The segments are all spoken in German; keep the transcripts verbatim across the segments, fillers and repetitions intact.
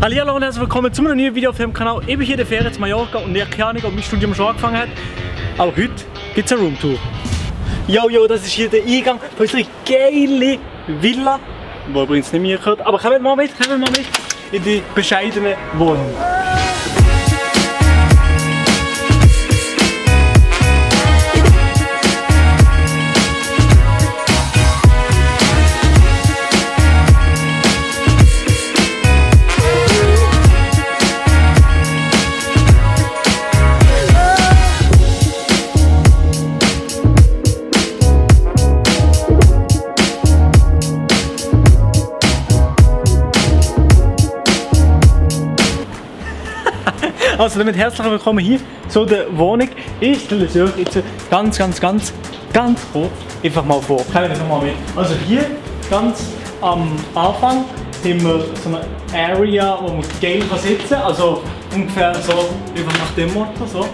Hallo und herzlich willkommen zu einem neuen Video auf dem Kanal. Ich bin hier in der Ferien zu Mallorca und ich habe keine Ahnung, ob mein Studium schon angefangen hat. Aber heute gibt es eine Roomtour. Jo, jo, das ist hier der Eingang von unserer geilen Villa. Die übrigens nicht mir gehört. Aber kommt mal mit, kommt mal mit in die bescheidene Wohnung. Also damit herzlich willkommen hier zu der Wohnung. Ich stelle es euch jetzt ganz, ganz, ganz, ganz kurz einfach mal vor. Kommen wir das mal mit. Also hier ganz am Anfang haben wir so eine Area, wo man geil sitzen kann. Also ungefähr so einfach nach dem Motto. So.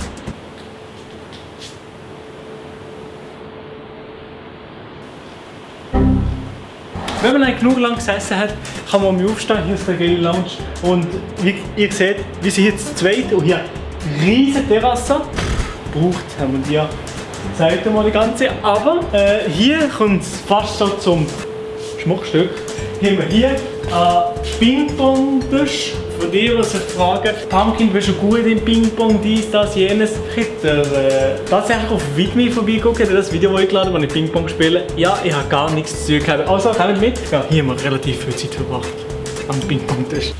Wenn man nicht genug lang gesessen hat, kann man um aufstehen. Hier ist der geile Lounge. Und wie ihr seht, wir sind jetzt zu zweit und hier eine riesige Terrasse. Braucht, haben wir dir gezeigt einmal die ganze. Aber äh, hier kommt es fast so zum Schmuckstück. Hier haben wir hier einen Ping-Pong-Tisch. Für die, die sich fragen, Pumpkin, bist du gut im Ping-Pong, dies, das, jenes. Ich hätte äh, tatsächlich auf Vidme vorbeigeguckt, das Video hochgeladen, wo ich Ping-Pong spiele. Ja, ich habe gar nichts zu tun. Also, kommt mit. Ja, hier haben wir relativ viel Zeit verbracht am Ping-Pong-Tisch.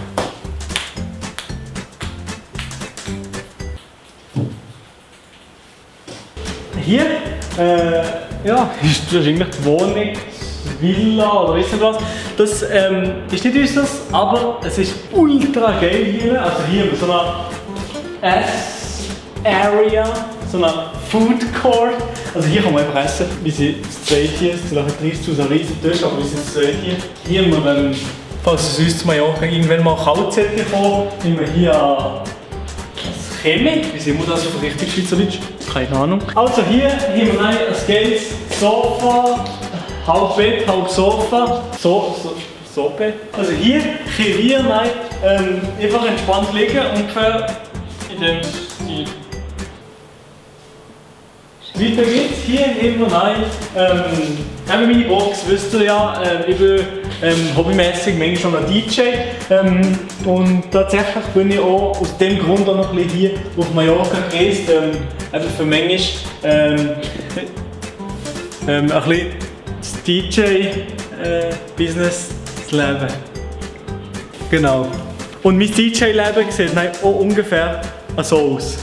Hier äh, ja, ist wahrscheinlich die Wohnung. Villa oder weiss nicht was. Das ähm, ist nicht unseres, aber es ist ultra geil hier. Also hier so eine Ess-Area, so eine Food Court. Also hier kann man einfach essen. Wir sind zu zweit hier, es sind nachher dreißig zu so ein riesen Tisch, aber wir sind zu zweit hier. Hier haben wir dann, falls es uns zu Mallorca irgendwann mal kalt sollte kommen, haben wir hier das Chemie. Wie sehen wir das auf richtig Schweizerdeutsch? Keine Ahnung. Also hier haben wir ein geiles Sofa. Halb Bett, halb Sofa, so, so, so Bett. Also hier können wir mal, ähm, einfach entspannt liegen, ungefähr in dem Stil. Weiter geht's, hier haben wir mal, ähm, eben meine Box, wisst ihr ja, äh, ich bin ähm, hobbymäßig manchmal schon ein D J ähm, und tatsächlich bin ich auch aus dem Grund auch noch ein bisschen hier auf Mallorca gereist, ähm, einfach für manchmal ähm, ähm, ein bisschen das D J-Business äh, zu leben. Genau. Und mein D J-Leben sieht auch ungefähr so aus.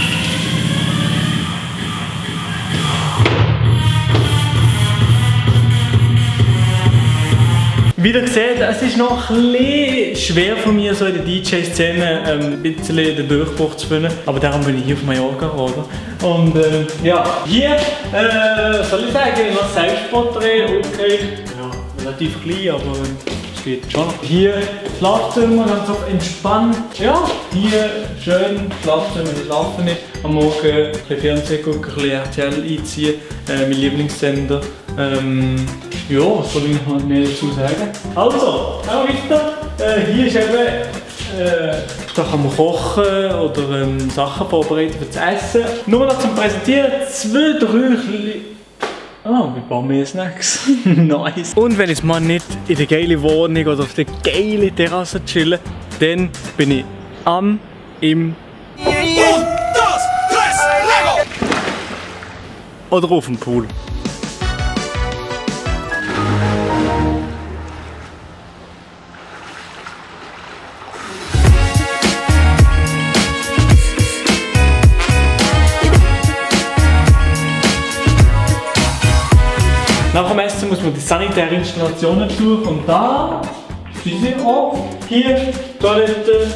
Wie ihr seht, es ist noch ein bisschen schwer für mich, so in der D J-Szene ähm, ein bisschen den Durchbruch zu finden. Aber darum bin ich hier auf Mallorca, oder? Und ähm, ja, hier, äh, soll ich sagen, noch Selbstporträt, okay. Ja, relativ klein, aber es geht schon. Hier Schlafzimmer, ganz auf entspannt. Ja, hier schön Schlafzimmer, ich schlafe nicht. Am Morgen ein bisschen Fernsehen gucken, ein bisschen R T L einziehen, äh, mein Lieblingssender. Ähm, ja, was soll ich noch mehr dazu sagen? Also, auch weiter. Äh, hier ist eben, äh, da kann man kochen oder ähm, Sachen vorbereiten für das Essen. Nur noch zum Präsentieren, zwei, drei kleine... Oh, wir bauen mehr Snacks. Nice. Und wenn ich mal nicht in der geilen Wohnung oder auf der geilen Terrasse chillen, dann bin ich am, im... oder auf dem Pool. Nach dem Essen muss man die sanitären Installationen durch und da sind sie auch. Hier Toilette,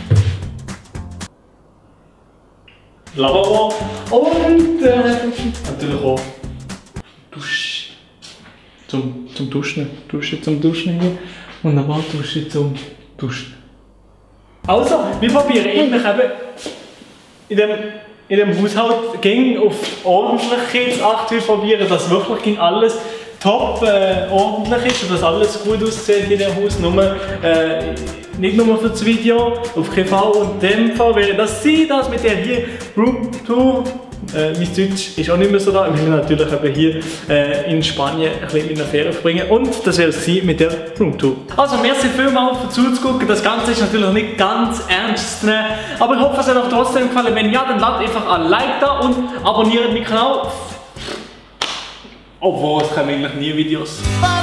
Lavabo und äh, natürlich auch Dusche zum, zum Duschen. Dusche zum Duschen hier und dann mal Dusche zum Duschen. Also, wir probieren eigentlich eben in dem in dem Haushalt ging auf Ordentlichkeit zu achten. Wir probieren das wirklich ging alles top äh, ordentlich ist und dass alles gut aussieht in dem Haus. Nur, äh, nicht nur für das Video, auf keinen Fall. Und in dem Fall wäre das sie, das mit der hier Roomtour. Äh, mein Deutsch ist auch nicht mehr so da. Ich will natürlich eben hier äh, in Spanien ein bisschen in der Ferien verbringen. Und das wäre sie mit der Roomtour. Also, merci vielmals für zuzugucken. Das Ganze ist natürlich nicht ganz ernst zu nehmen. Aber ich hoffe, es hat euch trotzdem gefallen. Wenn ja, dann lasst einfach ein Like da und abonniert meinen Kanal. Obwohl, es kommen eigentlich nie Videos.